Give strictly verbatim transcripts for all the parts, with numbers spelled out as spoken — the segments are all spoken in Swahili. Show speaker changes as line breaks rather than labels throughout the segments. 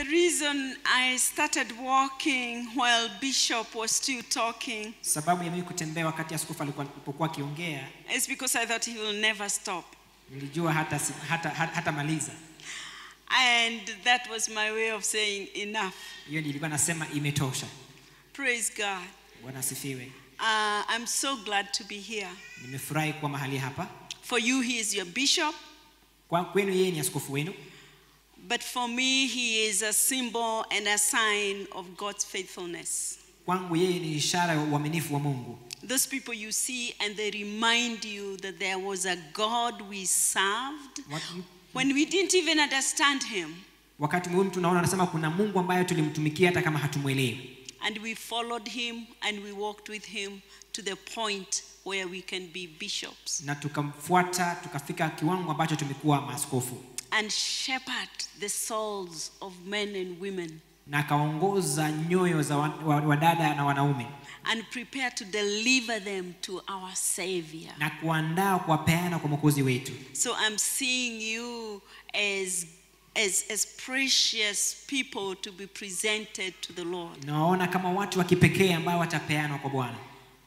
reason I started walking while Bishop was still talking
sababu ya mimi kutembea wakati askofu alipokuwa akiongea
is because I thought he will never stop.
Nilijua hata hata hata maliza.
And that was my way of saying enough.
Hiyo nilikuwa nasema imetosha.
Praise God.
Bwana asifiwe.
Uh, I'm so glad to be here.
Nimefurahi kuwa mahali hapa.
For you he is your bishop.
Kwa kwenu yeye ni askofu wenu.
But for me he is a symbol and a sign of God's faithfulness.
Kwangu yeye ni ishara ya uaminifu wa Mungu.
Those people you see and they remind you that there was a God we served What? when we didn't even understand him.
Wakati mwingine tunaona anasema kuna Mungu ambaye tulimtumikia hata kama hatumuelewi.
And we followed him and we walked with him to the point where we can be bishops.
Na tukamfuata tukafika kiwango ambacho tumekuwa maaskofu.
And shepherd the souls of men and women.
Na kaongoza nyoyo za wadada na wanaume.
And prepare to deliver them to our Savior.
Na kuandaa kuwapeana kwa Mwokozi wetu.
So I'm seeing you as as as precious people to be presented to the Lord.
Naona kama watu wa kipekee ambao watapeanwa kwa Bwana.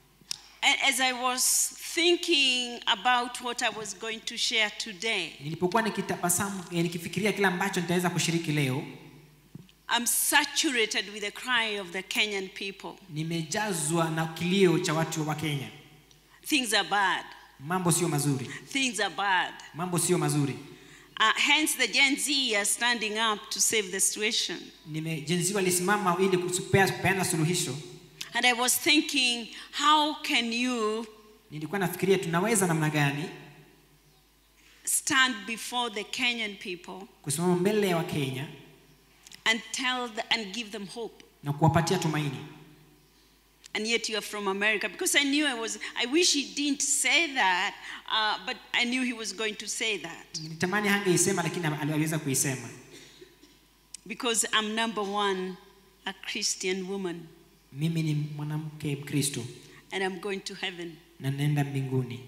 As I was thinking about what I was going to share today,
nilipokuwa nikitabasamu nikifikiria kila ambacho nitaweza kushiriki leo,
I'm saturated with the cry of the Kenyan people.
Nimejazwa na kilio cha watu wa Kenya.
Things are bad.
Mambo sio mazuri.
Things are bad.
Mambo sio mazuri.
Uh, hence the Gen Z are standing up to save the situation.
Nime Gen Z walisimama ili kupeana suluhisho.
And I was thinking, how can you
nilikuwa nafikiria tunaweza namna gani
stand before the Kenyan people
kusimama mbele ya wa Kenya
and tell the, and give them hope,
na kuwapatia tumaini.
And yet you are from America, because I knew I was I wish he didn't say that, uh, but I knew he was going to say that.
Nitamani hangeisema lakini aliweza kuisema.
Because I'm number one a Christian woman.
Mimi ni mwanamke Mkristo.
And I'm going to heaven.
Na nenda mbinguni.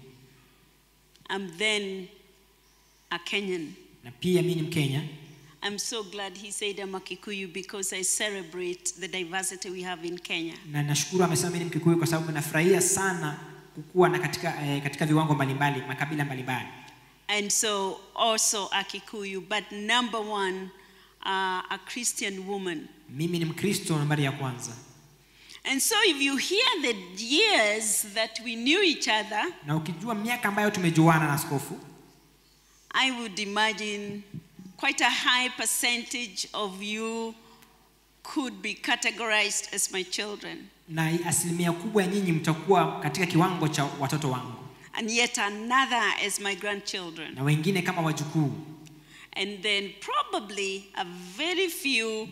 I'm then a Kenyan.
Na pia mimi ni Mkenya.
I'm so glad he said I'm a Kikuyu, because I celebrate the diversity we have in Kenya.
Na nashukuru amesema mimi ni Mkikuyu kwa sababu nafurahia sana kukua na katika eh, katika viwango mbalimbali, makabila mbalimbali.
And so also a Kikuyu, but number one uh, a Christian woman.
Mimi ni Mkristo nambari ya kwanza.
And so if you hear the years that we knew each other,
na ukijua miaka ambayo tumejuana na askofu,
I would imagine quite a high percentage of you could be categorized as my children.
Na asilimia kubwa ya nyinyi mtakuwa katika kiwango cha watoto wangu.
And yet another as my grandchildren.
Na wengine kama wajukuu.
And then probably a very few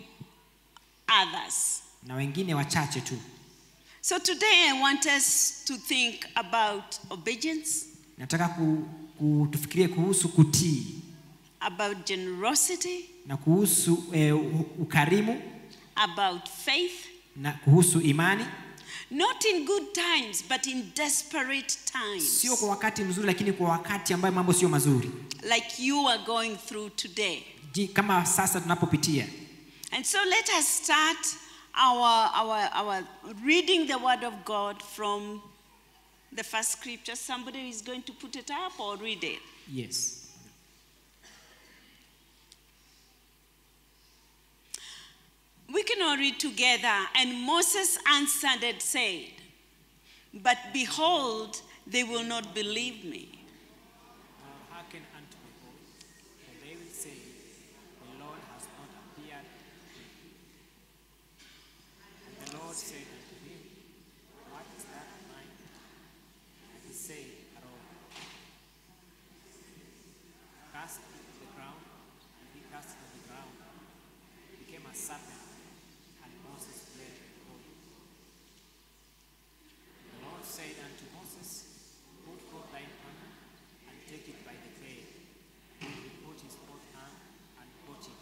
others.
Na wengine wachache tu.
So today I want us to think about obedience.
Nataka ku, ku tufikirie kuhusu kutii.
About generosity.
Na kuhusu eh, ukarimu.
About faith.
Na kuhusu imani.
Not in good times, but in desperate times.
Sio kwa wakati mzuri lakini kwa wakati ambayo mambo sio mazuri.
Like you are going through today.
Kama sasa tunapopitia.
And so let us start our our our reading the word of God from the first scripture. Somebody is going to put it up or read it.
Yes.
We can all read together. And Moses answered and said, but behold, they will not believe me.
Now hearken unto my voice, for they will say, the Lord has not appeared to me. And the Lord said unto him, what is that of mine? And he said, Aaron, cast it to the ground. And he cast it to the ground. It became a serpent. And Moses fled before it. The Lord said unto Moses, put forth thine hand, and take it by the tail. And he put his fourth hand, and caught it.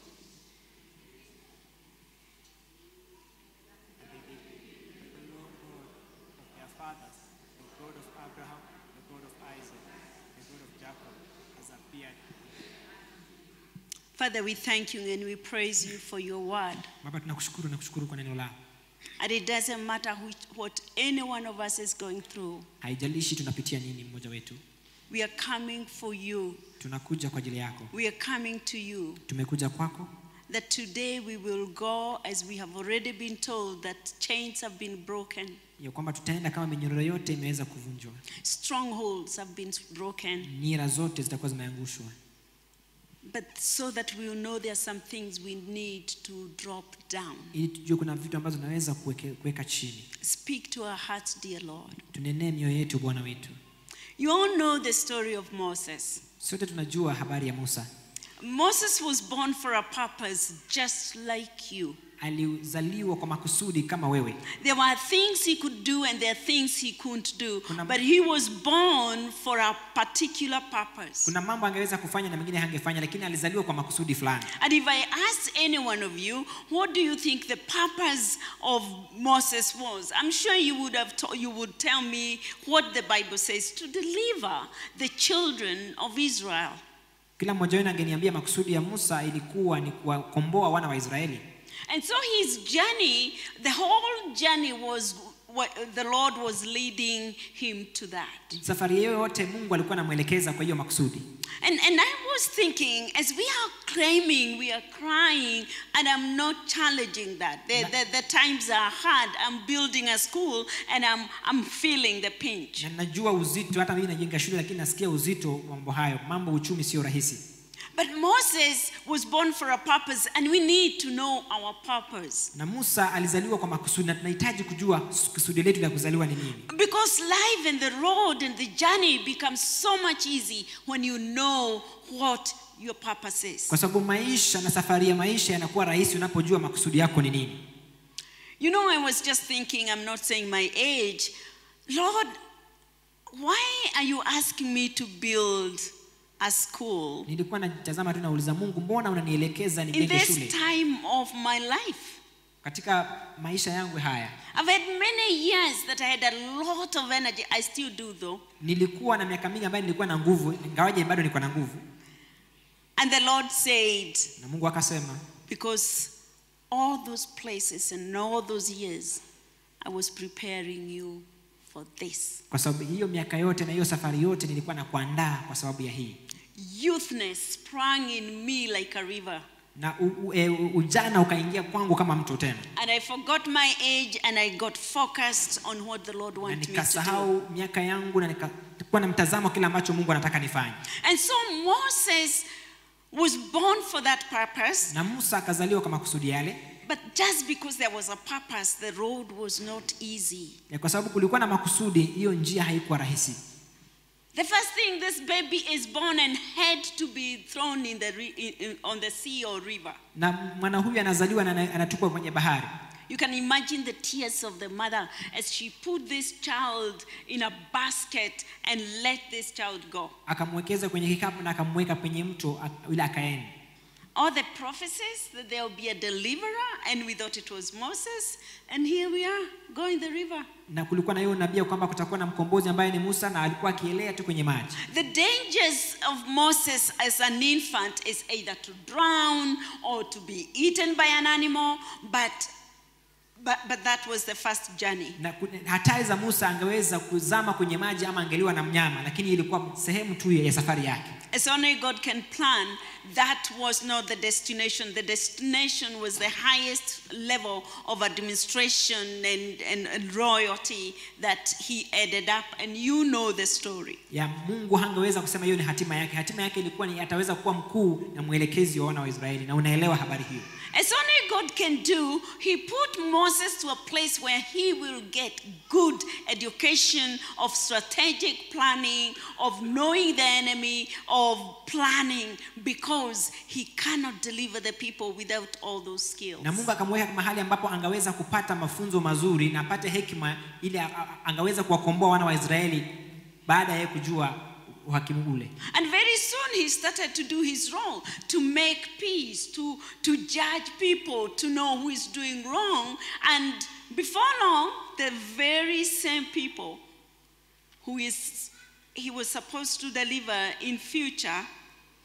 And they did, but the Lord God of their fathers, the God of Abraham, the God of Isaac, the God of Jacob, has appeared.
Father, we thank you and we praise you for your word.
Baba, tunakushukuru na kushukuru kwa neno lako.
And it doesn't matter which, what any one of us is going through.
Haijalishi tunapitia nini mmoja wetu.
We are coming for you.
Tunakuja kwa ajili yako.
We are coming to you.
Tumekuja kwako.
That today we will go as we have already been told that chains have been broken.
Ya kwamba tutaenda kama minyororo yote imeweza kuvunjwa.
Strongholds have been broken.
Nira zote zitakuwa zimeangushwa.
But so that we will know there are some things we need to drop down.
Ili tujue kuna vitu ambazo tunaweza kuweka chini.
Speak to our hearts, dear Lord.
Tunenee mioyo yetu Bwana wetu.
You all know the story of Moses.
Sote tunajua habari ya Musa.
Moses was born for a purpose just like you.
Alizaliwa kwa makusudi kama wewe.
There were things he could do and there are things he couldn't do, but he was born for a particular purpose.
Kuna mambo angeweza kufanya na mengine hangefanya, lakini alizaliwa kwa makusudi fulani.
And if I asked any one of you, what do you think the purpose of Moses was? I'm sure you would have to- you would tell me what the Bible says, to deliver the children of Israel.
Kila mmoja wenu angeniambia makusudi ya Musa ilikuwa ni kuwakomboa wana wa Israeli.
And so his journey, the whole journey was what the Lord was leading him to that.
Safari yote Mungu alikuwa anamuelekeza kwa hiyo makusudi.
And and I was thinking, as we are claiming, we are crying, and I'm not challenging that. The, the, the times are hard. I'm building a school and I'm I'm feeling the pinch.
Na najua uzito, hata mimi najenga shule lakini nasikia uzito wa mambo hayo. Mambo uchumi sio rahisi.
But Moses was born for a purpose, and we need to know our purpose.
Na Musa alizaliwa kwa makusudi na tunahitaji kujua kusudi letu la kuzaliwa ni nini.
Because life and the road and the journey becomes so much easy when you know what your purpose is.
Kwa sababu maisha na safari ya maisha yanakuwa rahisi unapojua makusudi yako ni nini.
You know, I was just thinking, I'm not saying my age, Lord, why are you asking me to build a school
Nilikuwa natazama tu nauliza Mungu, mbona unanielekeza
in
nijenge
this
shule
time of my life?
katika maisha yangu haya?
I've had many years that I had a lot of energy. I still do though.
Nilikuwa na miaka mingi ambayo nilikuwa na nguvu, ingawaje bado niko na nguvu.
And the Lord said,
Na Mungu akasema,
because all those places and all those years, I was preparing you for this.
kwa sababu hiyo miaka yote na hiyo safari yote nilikuwa na kuandaa kwa sababu ya hii.
Youthness sprang in me like a river.
Na u, u, e, ujana ukaingia kwangu kama mto tena.
And I forgot my age and I got focused on what the Lord wanted me to do.
Nikasahau miaka yangu na nikakuwa na mtazamo kile ambacho Mungu anataka nifanye.
And so Moses was born for that purpose.
Na Musa akazaliwa kwa makusudi yale.
But just because there was a purpose, the road was not easy.
Ya kwa sababu kulikuwa na makusudi, hiyo njia haikuwa rahisi.
The first thing, this baby is born and had to be thrown in the in, in, on the sea or river.
Na mwana huyu anazaliwa na anatupwa kwenye bahari.
You can imagine the tears of the mother as she put this child in a basket and let this child go.
Akamwekeza kwenye kikapu na akamweka kwenye mto ili akaenda.
All the prophecies that there will be a deliverer, and we thought it was Moses, and here we are going the river.
Na kulikuwa na hiyo nabii kwamba kutakuwa na mkombozi ambaye ni Musa na alikuwa akielea tu kwenye maji.
The dangers of Moses as an infant is either to drown or to be eaten by an animal, but but, but that was the first journey.
Na hatari za Musa, angeweza kuzama kwenye maji ama angeliwa na mnyama, lakini ilikuwa sehemu tu ya safari yake.
As only God can plan, that was not the destination. The destination was the highest level of administration and, and, and royalty that he added up, and you know the story.
Ya Mungu hangeweza kusema hiyo ni hatima yake. Hatima yake ilikuwa ni ataweza kuwa mkuu na mwelekezi wa wana wa Israeli, na unaelewa habari hiyo.
As only God can do, he put Moses to a place where he will get good education of strategic planning, of knowing the enemy, of planning, because he cannot deliver the people without all those skills.
Na Mungu akamweka mahali ambapo angeweza kupata mafunzo mazuri na apate hekima ili angeweza kuwakomboa wana wa Israeli baada ya kujua uhakimu ule.
And very soon he started to do his role, to make peace, to, to judge people, to know who is doing wrong. And before long, the very same people who is he was supposed to deliver in future,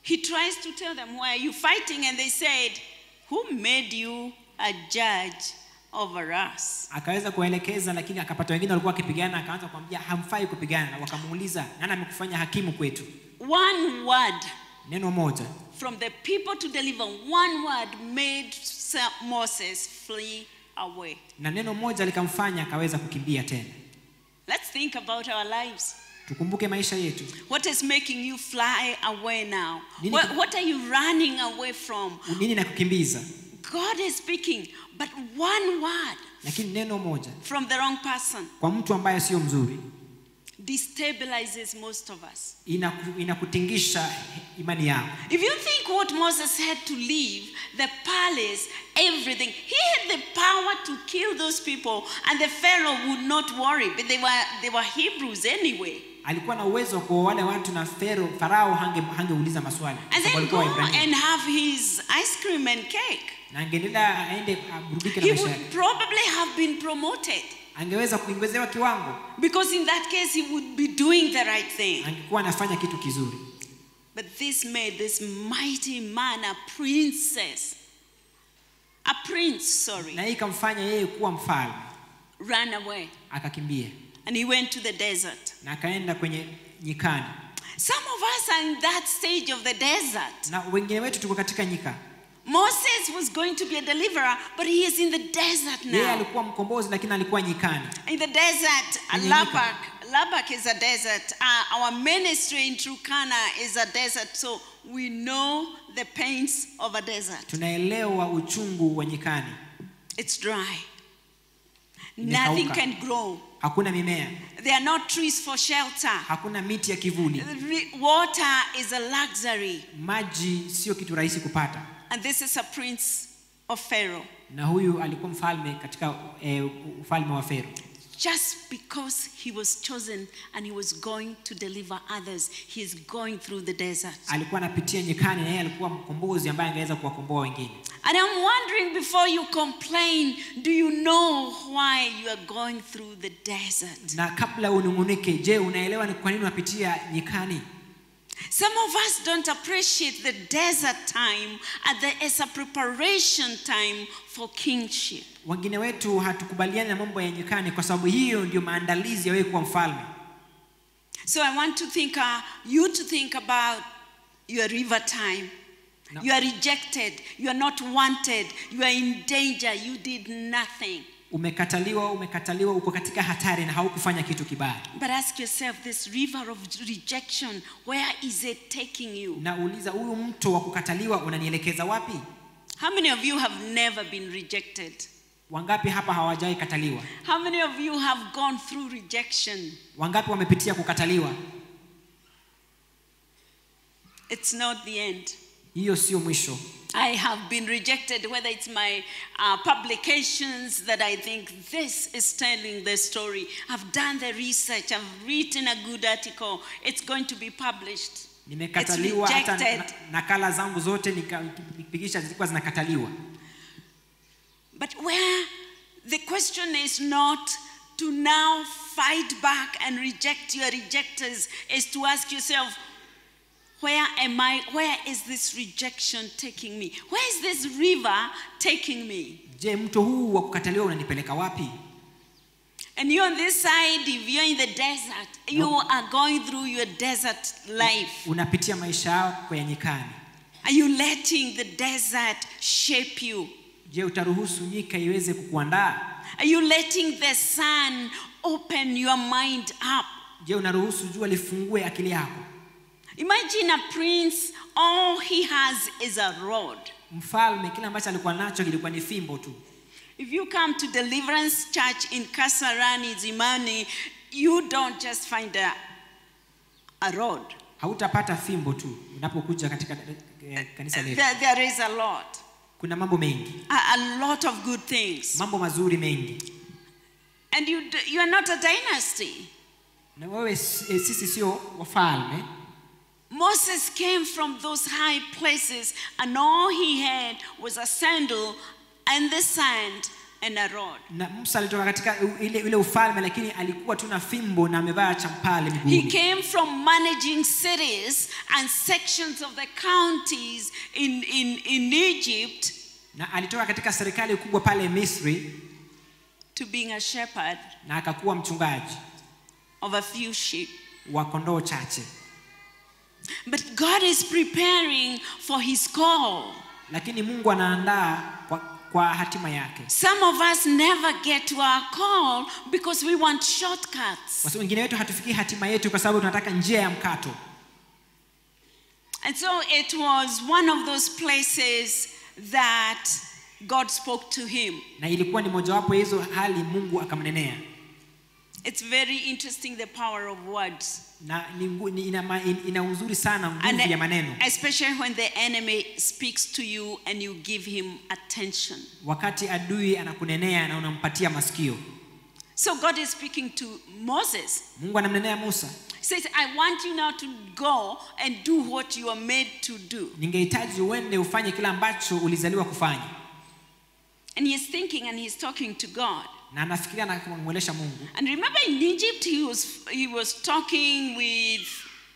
he tries to tell them, why are you fighting? And they said, who made you a judge over us?
Akaweza kuelekeza, lakini akapata wengine walikuwa wakipigana, akaanza kumwambia hamfai kupigana, na wakamuuliza nani amekufanya hakimu kwetu?
One word.
Neno moja.
From the people to deliver, one word made Moses flee away.
Na neno moja likamfanya akaweza kukimbia tena.
Let's think about our lives.
Tukumbuke maisha yetu.
What is making you fly away now? What, what are you running away from?
Nini nakukimbiza?
God is speaking, but one word.
Lakini neno moja.
From the wrong person.
Kwa mtu ambaye sio mzuri.
Destabilizes most of us.
Inakutingisha imani yako.
If you think what Moses had to leave, the palace, everything, he had the power to kill those people and the Pharaoh would not worry, but they were, they were Hebrews anyway.
Alikuwa na uwezo kwa wale watu na Pharaoh, Farao hange hangeuliza maswali.
And then go and have his ice cream and cake.
Na angeendelea aende aburudike na
He
maisha yake.
would probably have been promoted.
Angeweza kuongezewa kiwango.
Because in that case he would be doing the right thing.
Angekuwa anafanya kitu kizuri.
But this made this mighty man a princess. A prince, sorry.
Na hii ikamfanya yeye kuwa mfalme.
Ran away.
Akakimbia.
And he went to the desert.
Na akaenda kwenye nyikani.
Some of us are in that stage of the desert.
Na wengine wetu tuko katika nyika.
Moses was going to be a deliverer, but he is in the desert now.
Yeye alikuwa mkombozi lakini alikuwa nyikani.
In the desert, Labak, Labak is a desert. Uh, our ministry in Turkana is a desert, so we know the pains of a desert.
Tunaelewa uchungu wa nyikani.
It's dry. Nothing can grow.
Hakuna mimea.
There are no trees for shelter.
Hakuna miti ya kivuli.
Water is a luxury.
Maji sio kitu rahisi kupata.
And this is a prince of Pharaoh.
Na huyu alikuwa mfalme katika eh, ufalme wa Pharaoh.
Just because he was chosen and he was going to deliver others, he is going through the desert.
Alikuwa anapitia nyikani na yeye alikuwa mkombozi ambaye angeweza kuwakomboa wengine.
And I'm wondering, before you complain, do you know why you are going through the desert?
Na kabla unungunike, je, unaelewa ni kwa nini unapitia nyikani?
Some of us don't appreciate the desert time as a preparation time for kingship.
Wengine wetu hatukubaliani na mambo ya nyikani kwa sababu hiyo ndio maandalizi ya wewe kuwa mfalme.
So I want to think uh, you to think about your river time. No. You are rejected, you are not wanted, you are in danger, you did nothing.
Umekataliwa, umekataliwa, uko katika hatari na haukufanya kitu kibaya.
But ask yourself, this river of rejection, where is it taking you?
Na uliza, huyu mto wa kukataliwa unanielekeza wapi?
How many of you have never been rejected?
Wangapi hapa hawajai kataliwa?
How many of you have gone through rejection?
Wangapi wamepitia kukataliwa?
It's not the end.
Hiyo sio mwisho.
I have been rejected, whether it's my uh, publications that I think this is telling the story. I've done the research, I've written a good article, it's going to be published.
Nimekataliwa, hata nakala zangu zote nikipigisha zilikuwa zinakataliwa.
But where the question is not to now fight back and reject your rejectors, is to ask yourself, where am I? Where is this rejection taking me? Where is this river taking me?
Je, mto huu wa kukataliwa unanipeleka wapi?
And you on this side, if you're in the desert, you are going through your desert life.
Unapitia maisha yako ya nyikani.
Are you letting the desert shape you?
Je, utaruhusu nyika iweze kukuandaa?
Are you letting the sun open your mind up?
Je, unaruhusu jua lifungue akili yako?
Imagine a prince, all he has is a rod.
Mfalme kila ambacho alikuwa nacho kilikuwa ni fimbo tu.
If you come to Deliverance Church in Kasarani, Zimani, you don't just find a, a rod.
Hautapata fimbo tu unapokuja katika kanisa letu.
There, there is a lot.
Kuna mambo mengi.
A, a lot of good things.
Mambo mazuri mengi.
And you you are not a dynasty.
Na wewe sisi sio wafalme.
Moses came from those high places and all he had was a sandal and the sand and a rod.
Na Musa alitoka katika ile ile ufalme lakini alikuwa tu na fimbo na amevaa champali miguuni.
He came from managing cities and sections of the counties in in in Egypt.
Na alitoka katika serikali kubwa pale Misri
to being a shepherd
na akakuwa mchungaji
of a few sheep.
Wa kondoo chache.
But God is preparing for his call.
Lakini Mungu anaandaa kwa, kwa hatima yake.
Some of us never get to our call because we want shortcuts.
Watu wengine wetu hatufikii hatima yetu kwa sababu tunataka njia ya mkato.
And so it was one of those places that God spoke to him.
Na ilikuwa ni mojawapo hizo hali Mungu akamnenea.
It's very interesting, the power of words.
Na ina, ina uzuri sana nguvu ya maneno.
Especially when the enemy speaks to you and you give him attention.
Wakati adui anakunenea na unampatia masikio.
So God is speaking to Moses.
Mungu anamnenea Musa.
Says, I want you now to go and do what you are made to do.
Ningehitaji uende ufanye kila ambacho ulizaliwa kufanya.
And he is thinking and he is talking to God.
Na anafikiria na kumweleza Mungu.
And remember in Egypt he was he was talking with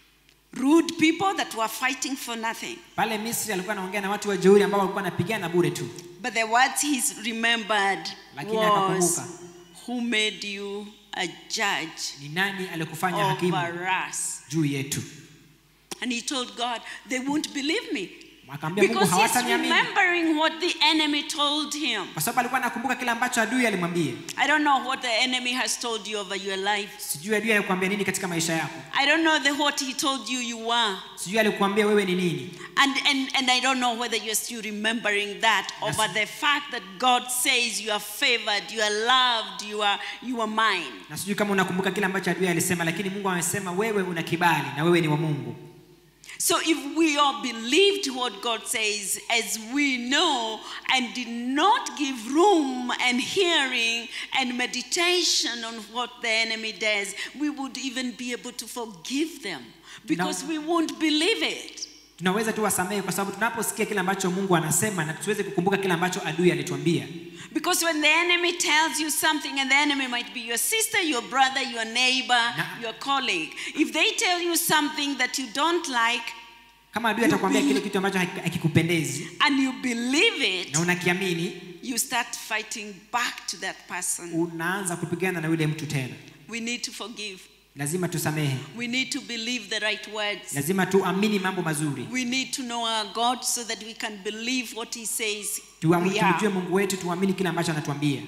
rude people that were fighting for nothing.
Pale Misri alikuwa anaongea na watu wajeuri ambao walikuwa wanapigana bure tu.
But the words he remembered was, who made you a judge?
Ni nani alikufanya hakimu juu yetu?
And he told God, they won't believe me.
Because
he's remembering what the enemy told him.
Kwa sababu alikuwa anakumbuka kile ambacho adui alimwambia.
I don't know what the enemy has told you over your life.
Sijui adui alikwambia nini katika maisha yako.
I don't know the what he told you you are.
Sijui alikwambia wewe ni nini.
And and and I don't know whether you're still remembering that over the fact that God says you are favored, you are loved, you are you are mine.
Na sijui kama unakumbuka kile ambacho adui alisema, lakini Mungu amesema wewe una kibali na wewe ni wa Mungu.
So if we all believed what God says as we know and did not give room and hearing and meditation on what the enemy does, we would even be able to forgive them because no. we won't believe it.
Tunaweza tu wasamehe kwa sababu tunaposikia kile ambacho Mungu anasema na tuweze kukumbuka kile ambacho adui alituambia.
Because when the enemy tells you something, and the enemy might be your sister, your brother, your neighbor, na, your colleague. If they tell you something that you don't like,
kama adui atakwambia kile kitu ambacho hakikupendezi,
and you believe it,
na unakiamini,
you start fighting back to that person.
Unaanza kupigana na yule mtu tena.
We need to forgive.
Lazima tusamehe.
We need to believe the right words.
Lazima tuamini mambo mazuri.
We need to know our God so that we can believe what he says.
Tuamini Mungu wetu, tuamini kile ambacho anatuambia.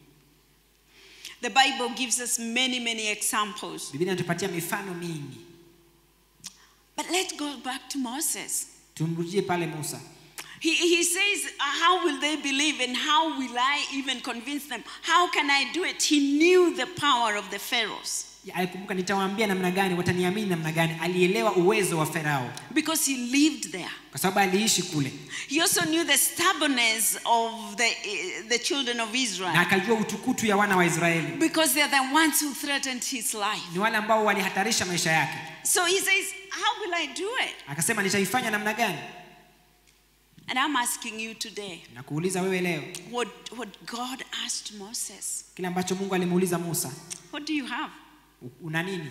The Bible gives us many many examples.
Biblia inatupatia mifano mingi.
But let's go back to Moses.
Tumrudie pale Musa.
He, he says, how will they believe and how will I even convince them? How can I do it? He knew the power of the pharaohs.
Alikumbuka nitawaambia namna gani, wataniamini namna gani. Alielewa uwezo wa Farao.
Because he lived there.
Kwa sababu aliishi kule.
He also knew the stubbornness of the the children of Israel.
Na akajua utukutu ya wana wa Israeli.
Because they are the ones who threatened his life.
Ni wale ambao walihatarisha maisha yake.
So he says, how will I do it?
Akasema nitaifanya namna gani?
And I'm asking you today.
Nakuuliza wewe leo.
What what God asked Moses.
Kile ambacho Mungu alimuuliza Musa.
What do you have?
Una nini?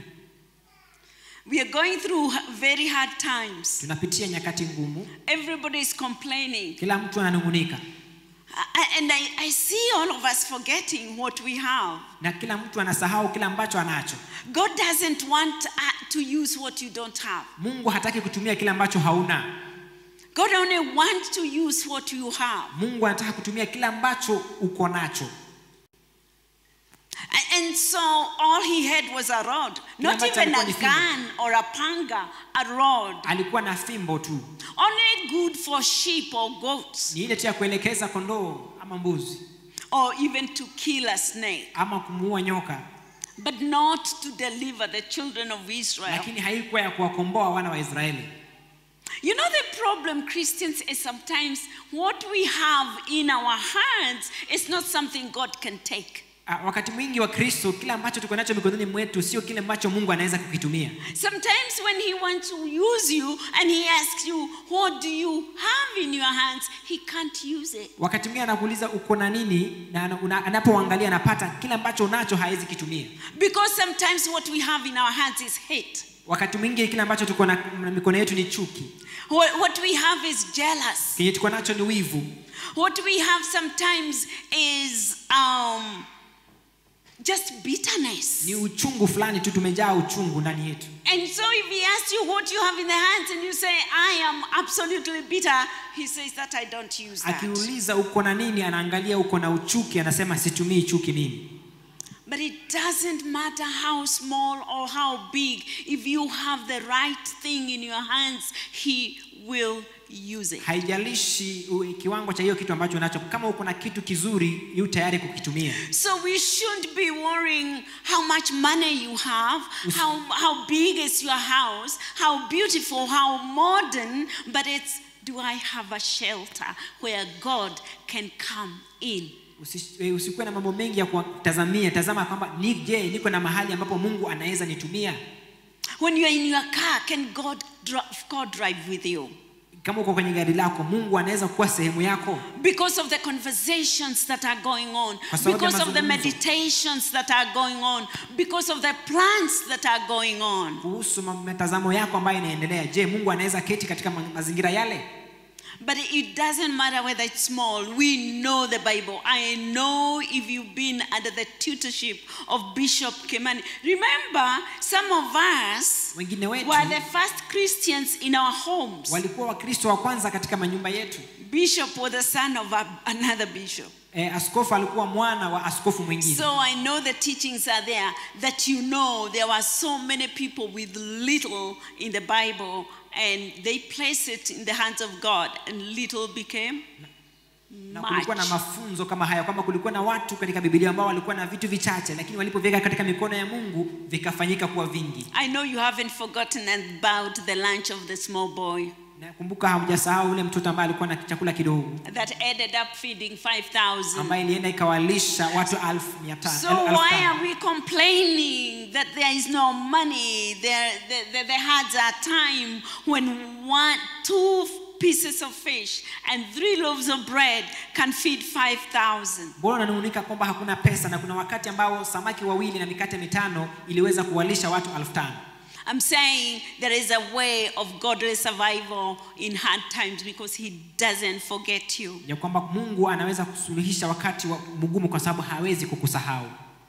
We are going through very hard times.
Tunapitia nyakati ngumu.
Everybody is complaining.
Kila mtu ananungunika.
And I, I see all of us forgetting what we have.
Na kila mtu anasahau kila ambacho anacho.
God doesn't want to use what you don't have.
Mungu hataki kutumia kile ambacho hauna.
God only wants to use what you have.
Mungu anataka kutumia kile ambacho uko nacho.
And so all he had was a rod, not even a gun or a panga, a rod.
Alikuwa na fimbo tu.
Only good for sheep or goats.
Ni ile tu ya kuelekeza kondoo ama mbuzi.
Or even to kill a snake.
Ama kumuua nyoka.
But not to deliver the children of Israel.
Lakini haikuwa ya kuwakomboa wana wa Israeli.
You know the problem, Christians, is sometimes what we have in our hands is not something God can take.
Wakati mwingi wa Kristo kile ambacho tuko nacho mikononi mwetu sio kile ambacho Mungu anaweza kukitumia.
Sometimes when he wants to use you and he asks you, what do you have in your hands, he can't use it.
Wakati mwingine anakuuliza uko na nini, na anapoangalia anapata kile ambacho unacho hawezi kitumia.
Because sometimes what we have in our hands is hate.
Wakati mwingi kile ambacho tuko na mikono yetu ni chuki.
What we have is jealous.
Kile tuko nacho ni wivu.
What we have sometimes is um just bitterness.
Ni uchungu fulani tu, tumejaa uchungu ndani yetu.
And so if he asks you what you have in the hands and you say I am absolutely bitter, he says that I don't use that.
Akiuliza uko na nini, anaangalia uko na uchuki, anasema situmii chuki mimi.
But it doesn't matter how small or how big, if you have the right thing in your hands, he will use it.
Haijalishi kiwango cha hiyo kitu ambacho unacho, kama uko na kitu kizuri yu tayari kukitumia.
So we shouldn't be worrying how much money you have, how how big is your house, how beautiful, how modern, but it's, do I have a shelter where God can come in?
Usikuwe na mambo mengi ya kutazamia, tazama kwamba ni je, niko na mahali ambapo Mungu anaweza nitumia.
When you are in your car, can God God drive with you?
Kama uko kwenye gari lako, Mungu anaweza kuwa sehemu yako.
Because of the conversations that are going on, because of the meditations that are going on, because of the plans that are going on.
Kuhusu mtazamo yako ambayo inaendelea, je, Mungu anaweza keti katika mazingira yale?
But it doesn't matter whether it's small. We know the Bible. I know if you've been under the tutorship of Bishop Kimani. Remember, some of us were the first Christians in our homes.
Walikuwa Wakristo wa kwanza katika manyumba yetu.
Bishop was the son of a, another bishop.
Eh, askofu alikuwa mwana wa askofu mwingine.
So I know the teachings are there that you know there were so many people with little in the Bible, and they place it in the hands of God and little became
na kulikuwa na mafunzo kama haya kwamba kulikuwa na watu katika Biblia ambao walikuwa na vitu vichache, lakini walipoviweka katika mikono ya Mungu vikafanyika kuwa vingi.
I know you haven't forgotten about the lunch of the small boy.
Nakumbuka hamjasahau ule mtoto ambaye alikuwa na chakula kidogo
that ended up feeding five thousand,
ambaye ilienda ikawalisha watu elfu mia tano.
So why are we complaining that there is no money? There there, there, there had a time when one two pieces of fish and three loaves of bread can feed five thousand.
Mbona unanung'unika kwamba hakuna pesa na kuna wakati ambao samaki wawili na mikate mitano iliweza kuwalisha watu elfu tano?
I'm saying there is a way of godly survival in hard times because he doesn't forget you.
Ya kwamba Mungu anaweza kusuluhisha wakati wa mgumu kwa sababu hawezi kukusahau.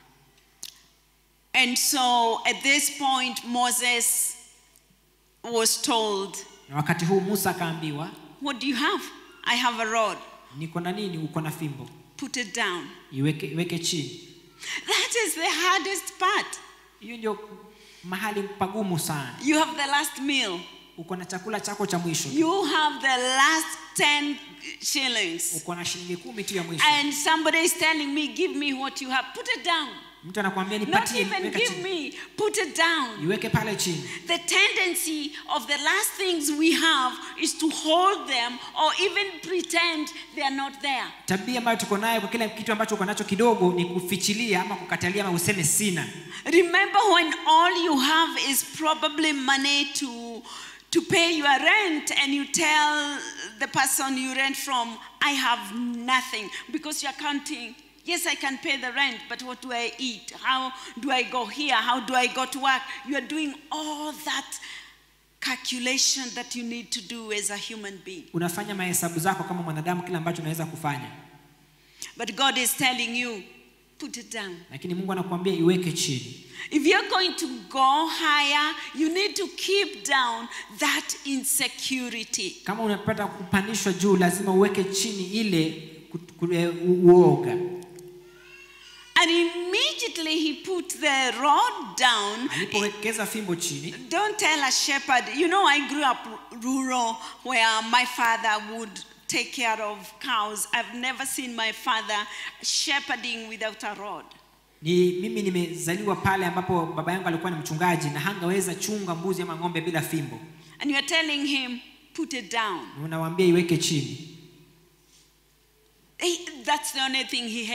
And so at this point Moses was told,
na wakati huu Musa akaambiwa,
what do you have? I have a rod.
Niko na nini? Uko na fimbo.
Put it down.
Iweke iweke chini.
That is the hardest part.
Hiyo ndio mahali pagumu sana.
You have the last meal.
Uko na chakula chako cha mwisho.
You have the last ten shillings.
Uko na shilingi kumi tu ya mwisho.
And somebody is telling me, give me what you have. Put it down.
Mtu anakuambia nipatie,
not even give me, put it down.
Iweke pale chini.
The tendency of the last things we have is to hold them or even pretend they are not there.
Tabia ambayo tuko nayo kwa kila kitu ambacho uko nacho kidogo ni kufichilia ama kukatalia ama useme sina.
Remember when all you have is probably money to to pay your rent and you tell the person you rent from, I have nothing, because you're counting, yes, I can pay the rent, but what do I eat? How do I go here? How do I go to work? You are doing all that calculation that you need to do as a human being.
Unafanya mahesabu zako kama mwanadamu kila ambacho unaweza kufanya.
But God is telling you, put it down.
Lakini Mungu anakuambia iweke chini.
If you're going to go higher, you need to keep down that insecurity.
Kama unapata kupandishwa juu, lazima uweke chini ile uoga.
And immediately he put the rod down.
Alipowekeza fimbo chini.
Don't tell a shepherd. You know, I grew up rural where my father would take care of cows. I've never seen my father shepherding without a rod.
Ni mimi nimezaliwa pale ambapo baba yangu alikuwa ni mchungaji na hangeweza chunga mbuzi ama ng'ombe bila fimbo.
And you are telling him, put it down.
Unawaambia iweke chini.
He, that's the only thing he had.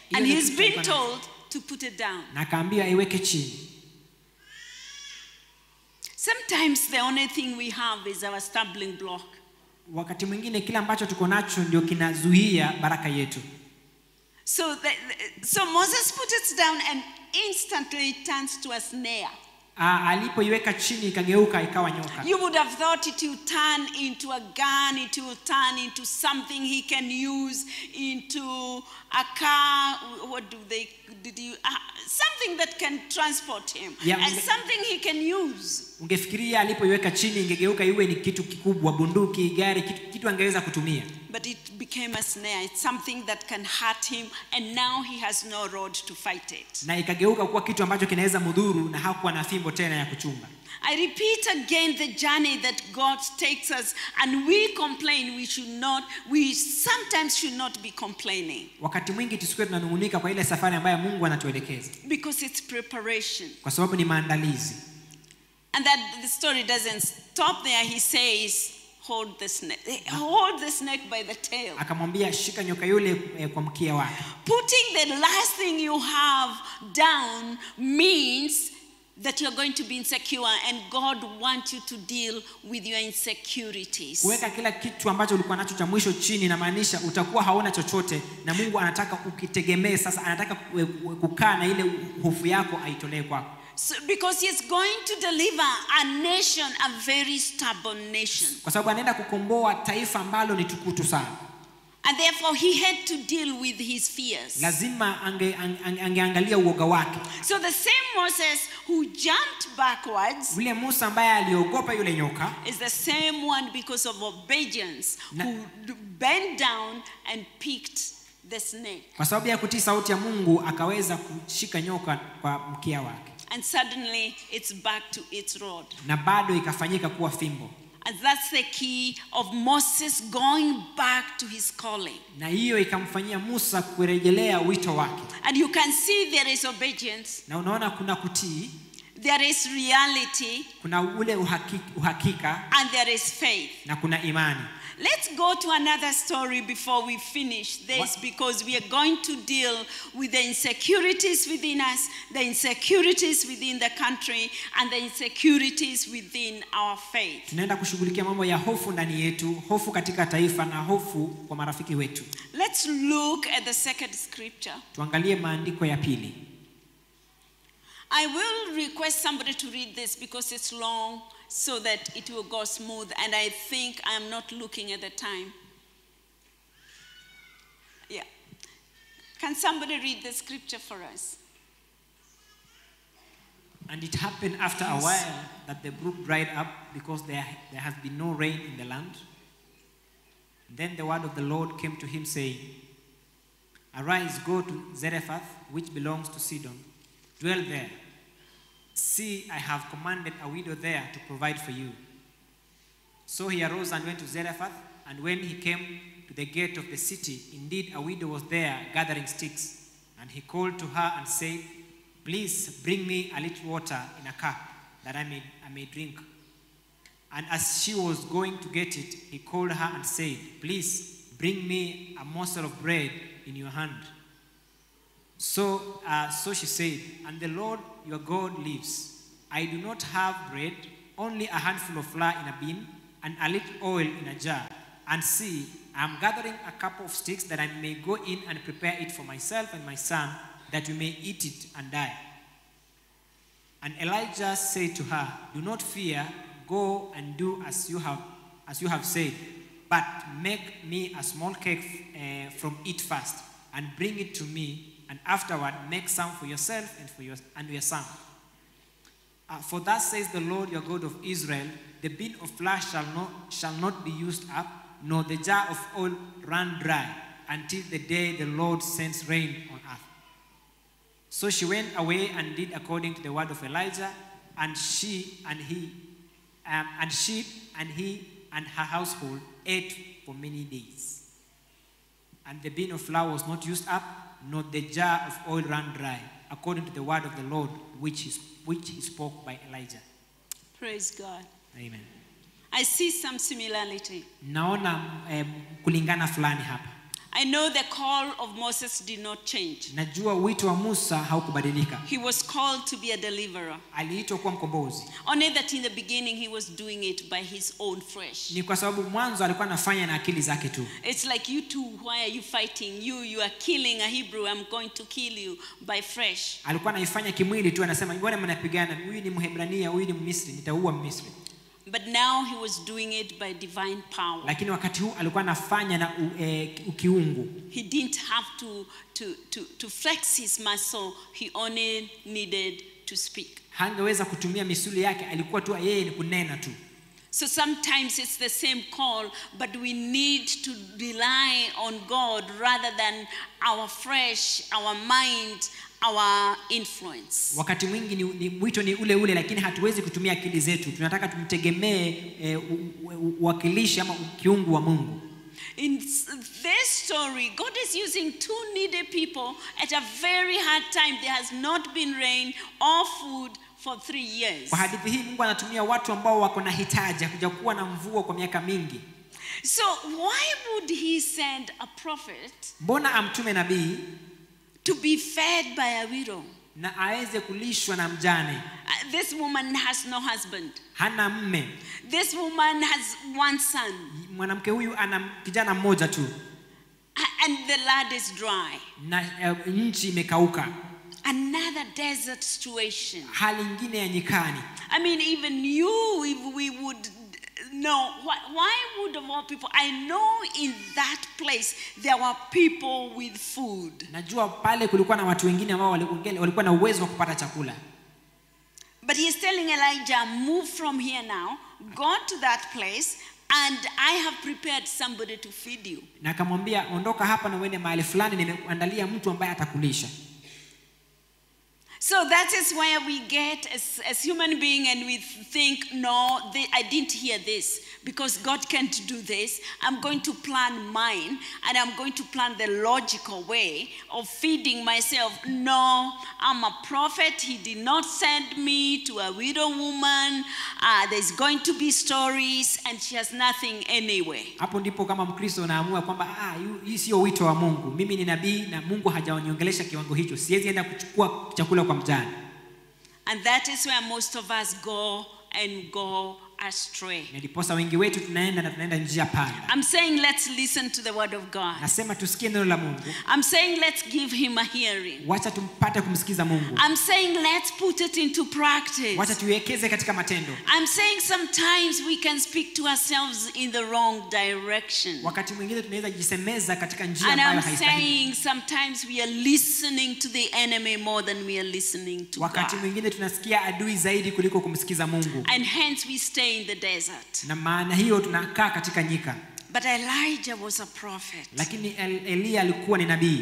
Hiyo
And
ndio
he's
kitu
been
alikuwa nacho.
told to put it down.
Na akaambiwa iweke chini.
Sometimes the only thing we have is our stumbling block.
Wakati mwingine kile ambacho tuko nacho ndio kinazuia baraka yetu.
So, the, the, so Moses put it down and instantly it turns to a snare.
Ah, alipoiweka chini ikageuka ikawa nyoka.
You would have thought it will turn into a gun, it will turn into something he can use, into a car, what do they, did you, uh, something that can transport him,
Yeah,
and
unge-
something he can use.
Ungefikiria alipoiweka chini ingegeuka iwe ni kitu kikubwa, bunduki, gari, kitu, kitu angeweza kutumia.
But it became a snare. It's something that can hurt him, and now he has no rod to fight it.
Na ikageuka kuwa kitu ambacho kinaweza mudhuru na hakuwa na fimbo tena ya kuchunga.
I repeat again the journey that God takes us, and we complain. We should not, we sometimes should not be complaining.
Wakati mwingi tusikuwe tunanungunika kwa ile safari ambayo Mungu anatuelekeza.
Because it's preparation.
Kwa sababu ni maandalizi.
And that the story doesn't stop there. He says, hold the snake. Hold the snake by the tail.
Akamwambia shika nyoka yule eh, kwa mkia wake.
Putting the last thing you have down means that you're going to be insecure, and God wants you to deal with your insecurities.
Kuweka kila kitu ambacho ulikuwa nacho cha mwisho chini inamaanisha utakuwa hauna chochote, na Mungu anataka ukitegemee sasa, anataka kukaa na ile hofu yako aitolee kwako.
So, because he's going to deliver a nation, a very stubborn nation.
Kwa sababu anaenda kukomboa taifa ambalo ni tukutu sana.
And therefore he had to deal with his fears.
Lazima ange, ange, angeangalia uoga wake.
So the same Moses who jumped backwards,
Yule Musa ambaye aliogopa yule nyoka,
is the same one because of obedience
Na-
who bent down and picked the snake.
kwa sababu ya kutii sauti ya Mungu akaweza kushika nyoka kwa mkia wake.
And suddenly it's back to its rod.
Na bado ikafanyika kuwa fimbo.
And that's the key of Moses going back to his calling.
Na hiyo ikamfanyia Musa kurejelea wito wake.
And you can see there is obedience,
Na unaona kuna kutii,
there is reality,
kuna ule uhakika, uhakika
and there is faith.
na kuna imani.
Let's go to another story before we finish this,
What?
because we are going to deal with the insecurities within us, the insecurities within the country, and the insecurities within our faith.
Tunaenda kushughulikia mambo ya hofu ndani yetu, hofu katika taifa na hofu kwa marafiki wetu.
Let's look at the second scripture.
Tuangalie maandiko ya pili.
I will request somebody to read this because it's long, so that it will go smooth, and I think I am not looking at the time. Yeah. Can somebody read the scripture for us?
And it happened after a while that the brook dried up because there, there has been no rain in the land. Then the word of the Lord came to him saying, Arise, go to Zarephath, which belongs to Sidon. Dwell there. See, I have commanded a widow there to provide for you. So he arose and went to Zarephath, and when he came to the gate of the city, indeed a widow was there gathering sticks. And he called to her and said, Please bring me a little water in a cup, that I may, I may drink. And as she was going to get it, he called her and said, Please bring me a morsel of bread in your hand. So, uh, so she said, And the Lord your God lives. I do not have bread, only a handful of flour in a bin, and a little oil in a jar. And see, I am gathering a couple of sticks that I may go in and prepare it for myself and my son, that we may eat it and die. And Elijah said to her, Do not fear, go and do as you have, as you have said, but make me a small cake uh, from it first, and bring it to me, and afterward make some for yourself and for your and your son. Uh, for thus says the Lord your God of Israel, the bin of flour shall not shall not be used up, nor the jar of oil run dry, until the day the Lord sends rain on earth. So she went away and did according to the word of Elijah, and she and he, um, and she and he and her household ate for many days. And the bin of flour was not used up, nor the jar of oil ran dry, according to the word of the Lord, which he, which he spoke by Elijah.
Praise God.
Amen.
I see some similarity.
Naona eh, kulingana fulani hapa.
I know the call of Moses did not change.
Najua wito wa Musa haukubadilika.
He was called to be a deliverer.
Aliitwa kuwa mkombozi.
Only that in the beginning he was doing it by his own flesh.
Ni kwa sababu mwanzo alikuwa anafanya na akili zake tu.
It's like you two, why are you fighting? You you are killing a Hebrew, I'm going to kill you by flesh.
Alikuwa anaifanya kimwili tu, anasema mbona mnapigana? Huyu ni Mhebrania, huyu ni Mmisri, nitaua Mmisri.
But now he was doing it by divine power.
Lakini wakati huu alikuwa anafanya na ukiungu.
He didn't have to to to to flex his muscle, he only needed to speak.
Hangeweza kutumia misuli yake, alikuwa tu yeye ni kunena tu.
So sometimes it's the same call, but we need to rely on God rather than our flesh, our mind, our influence.
Wakati mwingi ni, ni mwito ni ule ule, lakini hatuwezi kutumia akili zetu. Tunataka tumtegemee uwakilishi ama kiungu wa Mungu.
In this story, God is using two needy people at a very hard time. There has not been rain or food for three years.
Kwa hadithi hii Mungu anatumia watu ambao wako na hitaji, hakuja kuwa na mvua kwa miaka mingi.
So why would he send a prophet?
Mbona amtume nabii
to be fed by a widow?
Na aweze kulishwa na mjane.
Uh, this woman has no husband.
Hana mme.
This woman has one son.
Mwanamke huyu ana kijana mmoja tu.
And the land is dry.
Na uh, nchi imekauka.
Another desert situation.
Hali nyingine ya nyikani.
I mean, even you, if we would know, why, why would of all people, I know in that place there were people with food.
Najua pale kulikuwa na watu wengine ambao walikuwa na uwezo wa kupata chakula.
But he is telling Elijah, move from here now, go to that place, and I have prepared somebody to feed you.
Na akamwambia ondoka hapa na uende mahali fulani, nimekuandalia mtu ambaye atakulisha.
So that is where we get as, as human being and we think, no, they, I didn't hear this because God can't do this. I'm going to plan mine and I'm going to plan the logical way of feeding myself. No, I'm a prophet. He did not send me to a widow woman. Uh, there's going to be stories and she has nothing anyway.
Hapo ndipo kama Mkristo unaamua kwamba ah, hii sio wito wa Mungu. Mimi ni nabii na Mungu hajaoniongelesha kiwango hicho. Siwezi enda kuchukua chakula kwa mjane.
And that is where most of us go and go astray.
Ndiposa wengi wetu tunaenda na tunaenda njia panda.
I'm saying let's listen to the word of God.
Nasema tusikie neno la Mungu.
I'm saying let's give him a hearing.
Wacha tumpate kumsikiza Mungu.
I'm saying let's put it into practice.
Wacha tuwekeze katika matendo.
I'm saying sometimes we can speak to ourselves in the wrong direction.
Wakati mwingine tunaweza jisemeza katika njia
And
ambayo
I'm
haistahili.
saying sometimes we are listening to the enemy more than we are listening to
Wakati
God.
mwingine tunasikia adui zaidi kuliko kumsikiza Mungu.
And hence we stay in the desert.
Na maana hiyo tunakaa katika nyika.
But Elijah was a prophet.
Lakini Elia alikuwa ni nabii.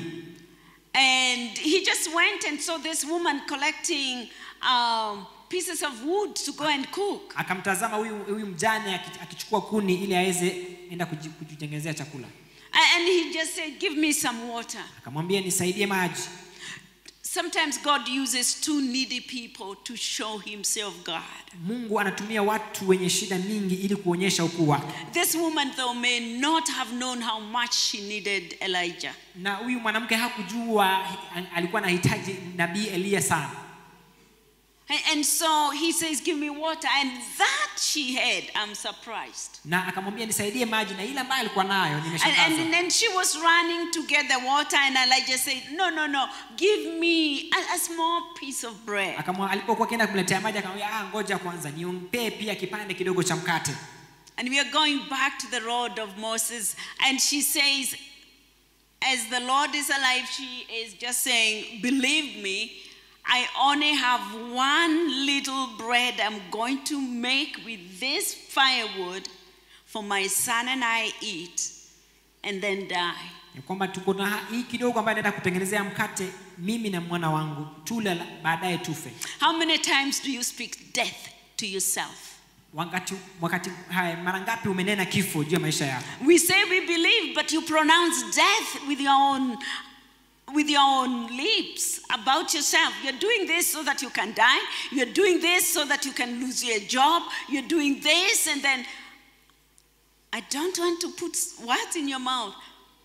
And he just went and saw this woman collecting um, pieces of wood to go and cook.
Akamtazama huyu huyu mjane akichukua kuni ili aweze enda kujitengenezea chakula.
And he just said, give me some water.
Akamwambia nisaidie maji.
Sometimes God uses two needy people to show himself God.
Mungu anatumia watu wenye shida mingi ili kuonyesha ukuu wake.
This woman though may not have known how much she needed Elijah.
Na huyu mwanamke hakujua alikuwa anahitaji nabii Elia sana.
And, and so he says, give me water. And that she had, I'm surprised.
Na akamwambia nisaidie maji, na ile ambayo alikuwa nayo
And,
nimeshangazwa.
and then she was running to get the water, and Elijah said, no, no, no, give me a, a small piece of bread.
Akamwa alipokuwa kienda kumletea maji akamwambia ah, ngoja kwanza niompe pia kipande kidogo cha mkate.
And we are going back to the road of Moses, and she says, as the Lord is alive, she is just saying, believe me, I only have one little bread I'm going to make with this firewood for my son and I eat and then die.
Ni kwamba tuko na hii kidogo ambayo naenda kutengenezea mkate mimi na mwana wangu tule baadaye tufe.
How many times do you speak death to yourself?
Wakati wakati haya mara ngapi umenena kifo juu ya maisha yako?
We say we believe, but you pronounce death with your own with your own lips about yourself. You're doing this so that you can die. You're doing this so that you can lose your job. You're doing this, and then I don't want to put words in your mouth,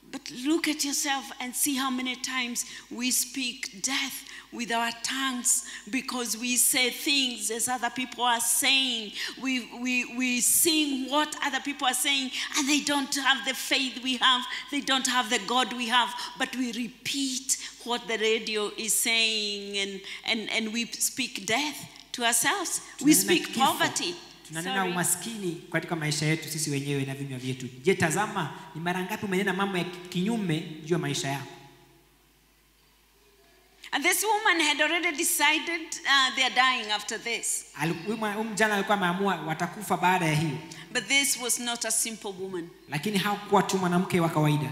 But look at yourself and see how many times we speak death with our tongues because we say things as other people are saying. We, we, we sing what other people are saying, and they don't have the faith we have. They don't have the God we have. But we repeat what the radio is saying, and, and, and we speak death to ourselves. We speak poverty.
Tunanena umaskini katika maisha yetu sisi wenyewe na vinywa vyetu. Je, tazama ni mara ngapi umenena mambo ya kinyume juu ya maisha yako?
And this woman had already decided uh, they are dying after this.
Huyu mjana alikuwa ameamua watakufa baada ya hiyo.
But this was not a simple woman.
Lakini hakuwa tu mwanamke wa kawaida.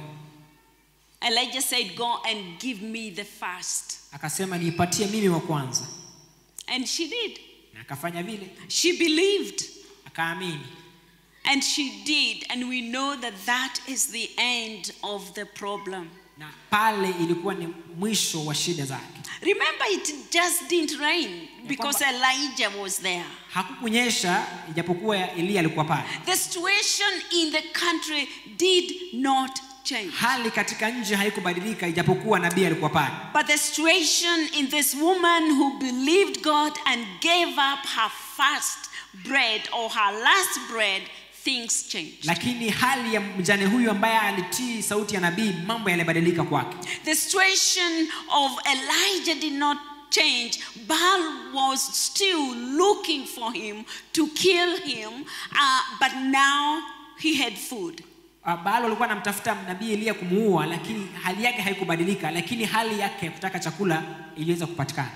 Elijah said, go and give me the first.
Akasema niipatie mimi wa kwanza.
And she did.
Na akafanya vile.
She believed.
Akaamini.
And she did, and we know that that is the end of the problem.
Na pale ilikuwa ni mwisho wa shida zake.
Remember, it just didn't rain because Elijah was there.
Hakukunyesha ijapokuwa Elia alikuwa pale.
The situation in the country did not change.
Hali katika nchi haikubadilika ijapokuwa nabii alikuwa pale.
But the situation in this woman who believed God and gave up her first bread or her last bread, things changed.
Lakini hali ya mjane huyu ambaye alitii sauti ya nabii, mambo yalibadilika kwake.
The situation of Elijah did not change. Baal was still looking for him to kill him, uh, but now he had food.
Baal alikuwa anamtafuta nabii Elia kumuua, lakini hali yake haikubadilika, lakini hali yake ya kutaka chakula iliweza kupatikana.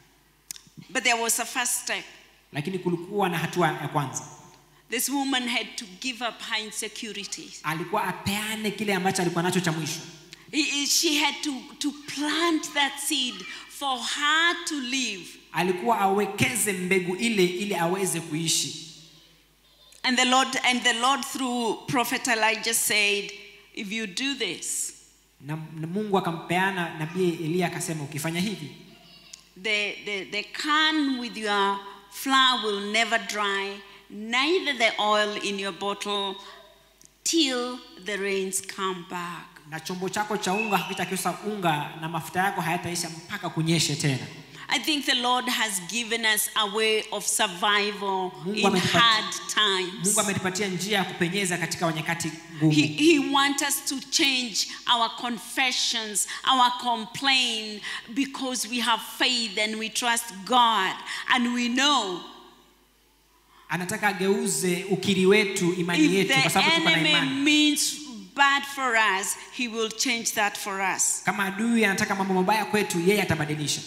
But there was a first step.
Lakini kulikuwa na hatua ya kwanza.
This woman had to give up her insecurities.
Alikuwa apeane kile ambacho alikuwa nacho cha mwisho.
She had to, to plant that seed for her to live.
Alikuwa awekeze mbegu ile ili aweze kuishi.
And the Lord and the Lord through Prophet Elijah said, if you do this,
na Mungu akampeana nabii Elia akasema ukifanya hivi,
the the the can with your flour will never dry, neither the oil in your bottle till the rains come back.
Na chombo chako cha unga hakitakosa unga na mafuta yako hayataisha mpaka kunyeshe tena.
I think the Lord has given us a way of survival in hard times.
Mungu ametupatia njia ya kupenyeza katika nyakati ngumu.
He, he wants us to change our confessions, our complaint, because we have faith and we trust God and we know.
Anataka ageuze ukiri wetu, imani yetu, kwa sababu tuko na imani.
If the enemy means bad for us, he will change that for us.
Kama adui anataka mambo mabaya kwetu, yeye atabadilisha.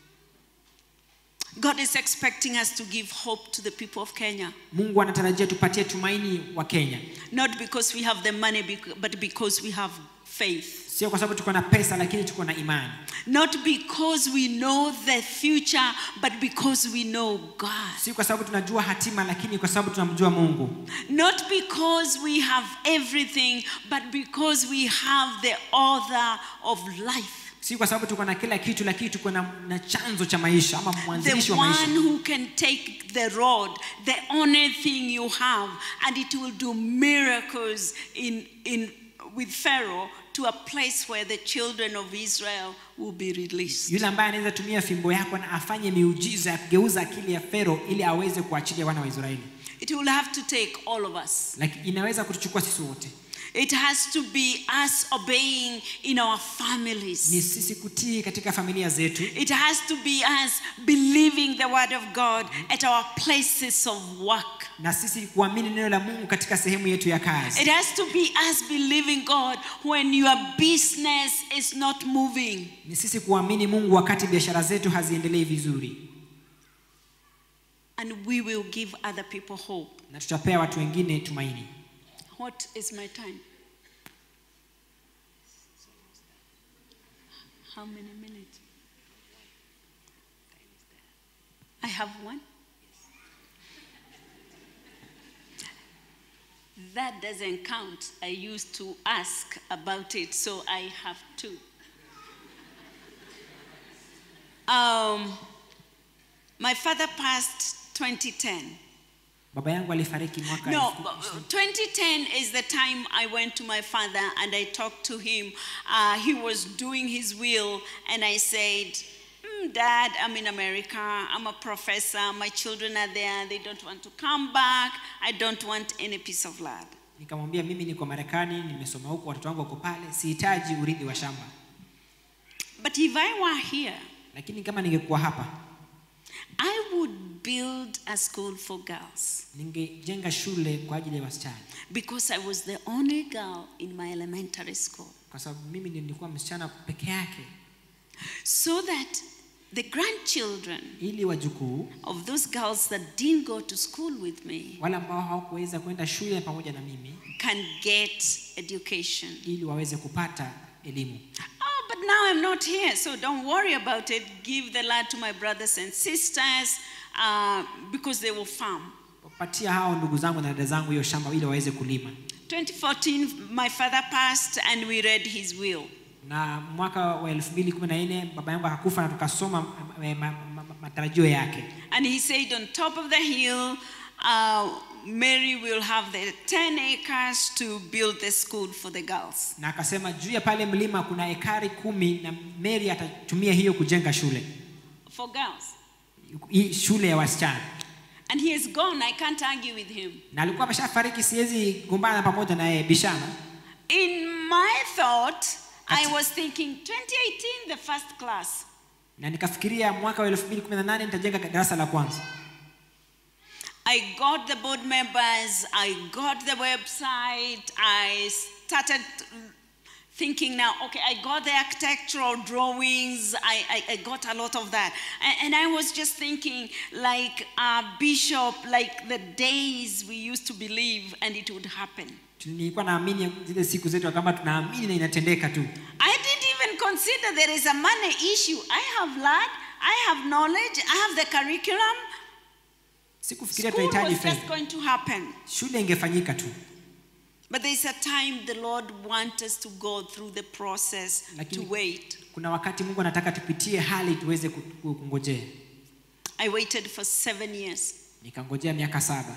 God is expecting us to give hope to the people of Kenya.
Mungu anatarajia tupatie tumaini wa Kenya.
Not because we have the money, but because we have faith.
Sio kwa sababu tuko na pesa, lakini tuko na imani.
Not because we know the future, but because we know God.
Sio kwa sababu tunajua hatima, lakini kwa sababu tunamjua Mungu.
Not because we have everything, but because we have the author of life.
Si kwa sababu tuko na kila kitu, lakini tuko na, na chanzo cha maisha ama mwanzilishi wa maisha.
The one who can take the road, the only thing you have, and it will do miracles in in with Pharaoh to a place where the children of Israel will be released.
Yule ambaye anaweza tumia fimbo yako na afanye miujiza ya kugeuza akili ya Pharaoh ili aweze kuachilia wana wa Israeli.
It will have to take all of us.
Like inaweza kutuchukua sisi wote.
It has to be us obeying in our families.
Ni sisi kutii katika familia zetu.
It has to be us believing the word of God at our places of work.
Na sisi kuamini neno la Mungu katika sehemu yetu ya kazi.
It has to be us believing God when your business is not moving.
Ni sisi kuamini Mungu wakati biashara zetu haziendelei vizuri.
And we will give other people hope.
Na tutapea watu wengine tumaini.
What is my time? How many minutes? I have one. That doesn't count. I used to ask about it, so I have two. Um, my father passed twenty ten.
Baba yangu alifariki mwaka
No,
elfu-
twenty ten is the time I went to my father and I talked to him. Uh, he was doing his will, and I said, mm, Dad, I'm in America. I'm a professor. My children are there. They don't want to come back. I don't want any piece of land.
Nikamwambia mimi niko Marekani, nimesoma huko, watoto wangu wako pale, sihitaji urithi wa shamba.
But if I were here,
Lakini kama ningekuwa hapa,
I would build a school for girls
ningejenga shule kwa ajili ya wasichana.
because I was the only girl in my elementary school.
Kwa sababu mimi nilikuwa msichana peke yake.
So that the grandchildren
Ili wajukuu
of those girls that didn't go to school with me
wale ambao hawakuweza kwenda shule pamoja na mimi
can get education.
ili waweze kupata elimu.
Oh, but now I'm not here, so don't worry about it. Give the land to my brothers and sisters uh, because they will farm.
Patia hao ndugu zangu na dada zangu hiyo shamba ili waweze kulima.
twenty fourteen, my father passed and we read his will.
Na mwaka wa elfu mbili kumi na nne baba yangu akakufa na tukasoma matarajio yake.
And he said on top of the hill, uh, Mary will have the ten acres to build the school for the girls.
Na akasema juu ya pale mlima kuna ekari kumi na Mary atatumia hiyo kujenga shule.
For girls.
Hii shule ya wasichana.
And he is gone. I can't argue with him.
Na alikuwa ameshafariki, siwezi gombana pamoja na yeye bishana.
In my thought, I was thinking twenty eighteen, the first class.
Na nikafikiria mwaka wa elfu mbili kumi na nane nitajenga darasa la kwanza.
I got the board members, I got the website, I started thinking now, okay, I got the architectural drawings, I, I, I got a lot of that. And, and I was just thinking like a bishop, like the days we used to believe and it would happen.
Nilikuwa naamini zile siku zetu kama tunaamini na inatendeka tu.
I didn't even consider there is a money issue. I have land, I have knowledge, I have the curriculum.
Sikufikiria
School
tunahitaji
was just
fedha.
going to happen.
Shule ingefanyika tu.
But there is a time the Lord wants us to go through the process
Lakini,
to wait.
Kuna wakati Mungu anataka tupitie hali tuweze kungojea.
I waited for seven years.
Nikangojea miaka saba.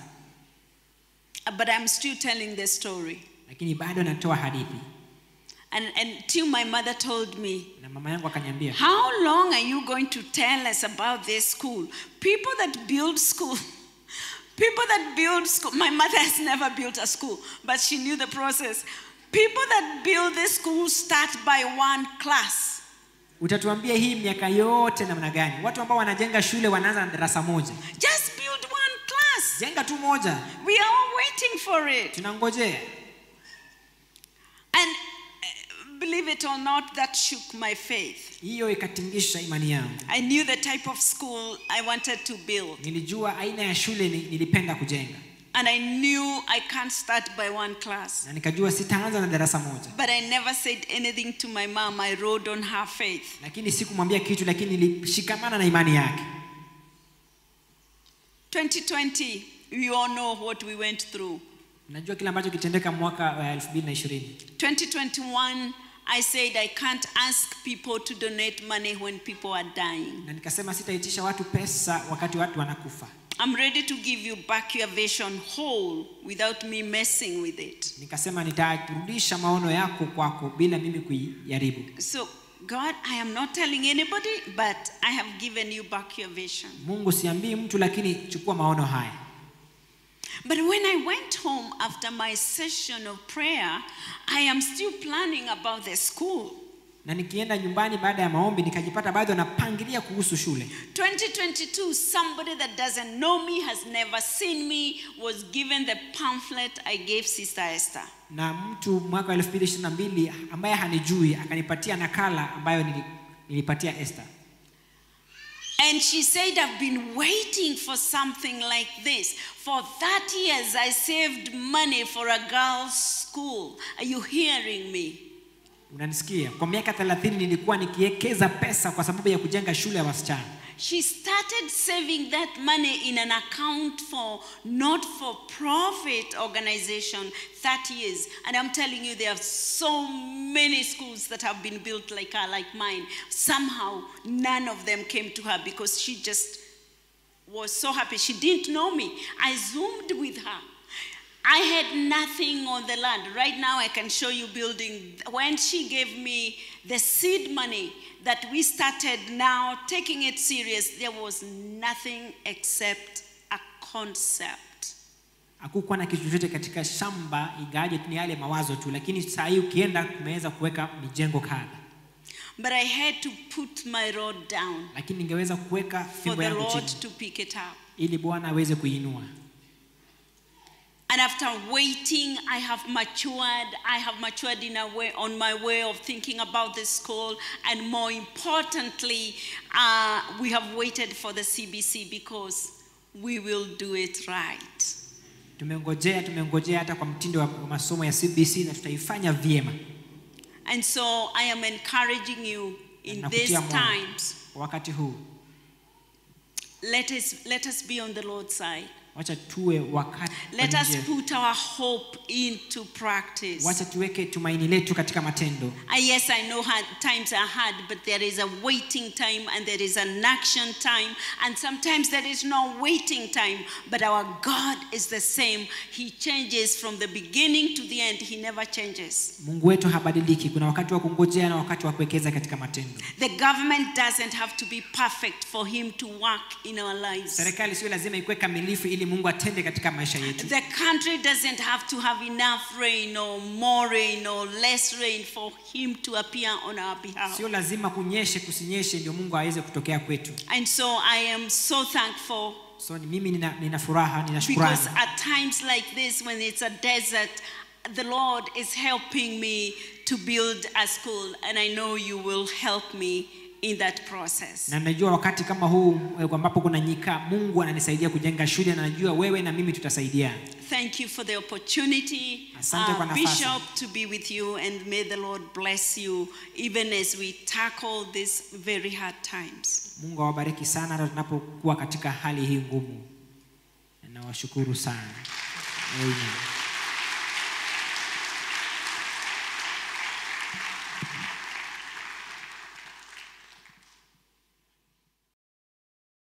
But I'm still telling the story.
Lakini bado natoa hadithi.
And until my mother told me,
Na mama yangu akaniambia,
how long are you going to tell us about this school? People that build school, people that build school, my mother has never built a school, but she knew the process. People that build this school start by one class.
Utatuambia hii miaka yote namna gani? Watu ambao wanajenga shule wanaanza na darasa moja.
Just build one class.
Jenga tu moja.
We are all waiting for it.
Tunangojea.
And uh, believe it or not, that shook my faith.
Hiyo ikatingisha imani yangu.
I knew the type of school I wanted to build.
Nilijua aina ya shule nilipenda kujenga.
And I knew I can't start by one class.
Na nikajua sitaanza na darasa moja.
But I never said anything to my mom. I rode on her faith.
Lakini sikumwambia kitu, lakini nilishikamana na imani yake.
twenty twenty, we all know what we went through.
Najua kile ambacho kitendeka mwaka wa elfu mbili na ishirini.
twenty twenty-one, I said I can't ask people to donate money when people are dying.
Na nikasema sitaitisha watu pesa wakati watu wanakufa.
I'm ready to give you back your vision whole without me messing with it.
Nikasema nitarudisha maono yako kwako bila mimi kuiharibu.
So God, I am not telling anybody, but I have given you back your vision.
Mungu siambii mtu, lakini chukua maono haya.
But when I went home after my session of prayer, I am still planning about the school.
Na nikienda nyumbani baada ya maombi nikajipata bado napangilia kuhusu shule.
twenty twenty-two, somebody that doesn't know me, has never seen me, was given the pamphlet I gave Sister Esther.
Na mtu mwaka wa elfu mbili ishirini na mbili ambaye hanijui akanipatia nakala ambayo nilipatia Esther.
And she said, I've been waiting for something like this. For thirty years, I saved money for a girls' school. Are you hearing me?
Unanisikia? Kwa miaka thelathini nilikuwa nikiwekeza pesa kwa sababu ya kujenga shule ya wasichana.
She started saving that money in an account for not-for-profit organization thirty years. And I'm telling you, there are so many schools that have been built like her, like mine. Somehow, none of them came to her because she just was so happy. She didn't know me. I zoomed with her. I had nothing on the land. Right now I can show you building. When she gave me the seed money that we started now taking it serious, there was nothing except a concept.
Hakukuwa na kitu chochote katika shamba, ingaje ni yale mawazo tu, lakini sasa hii ukienda tumeweza kuweka mijengo kadha.
But I had to put my rod down.
Lakini ningeweza kuweka fimbo yangu chini.
For the Lord to pick it up.
Ili Bwana aweze kuinua.
And after waiting, I have matured. I have matured in a way, on my way of thinking about the school. And more importantly, uh, we have waited for the C B C because we will do it right.
Tumengojea, tumengojea hata kwa mtindo wa masomo ya C B C na tutaifanya vyema.
And so I am encouraging you in these times.
Wakati huu.
Let us, let us be on the Lord's side.
Wacha tuwe wakati.
Let us put our hope into practice.
Wacha tuweke tumaini letu katika matendo.
Uh, yes, I know hard, times are hard, but there is a waiting time and there is an action time, and sometimes there is no waiting time, but our God is the same. He changes from the beginning to the end. He never changes.
Mungu wetu habadiliki. Kuna wakati wa kungojea na wakati wa kuwekeza katika matendo.
The government doesn't have to be perfect for him to work in our lives.
Serikali sio lazima ikuwe kamilifu ili Mungu atende katika maisha yetu.
The country doesn't have to have enough rain or more rain or less rain for him to appear on our behalf.
Sio lazima kunyeshe kusinyeshe ndio Mungu aweze kutokea kwetu.
And so I am so thankful.
So mimi nina, nina furaha, nina shukrani.
Because at times like this when it's a desert, the Lord is helping me to build a school, and I know you will help me in that process.
Na najua wakati kama huu ambapo kuna nyika, Mungu ananisaidia kujenga shule, na najua wewe na mimi tutasaidia.
Thank you for the opportunity, uh, Bishop, to be with you, and may the Lord bless you even as we tackle these very hard times.
Mungu awabariki sana tunapokuwa katika hali hii ngumu. Na washukuru sana. Amen.